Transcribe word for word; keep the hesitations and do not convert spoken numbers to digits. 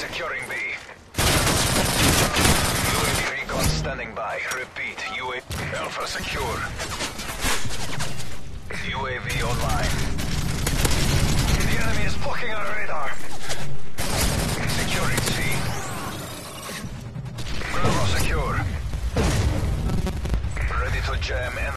Securing B. U A V recon standing by. Repeat, U A V Alpha secure. U A V online. The enemy is blocking our radar. Securing C. Bravo secure. Ready to jam.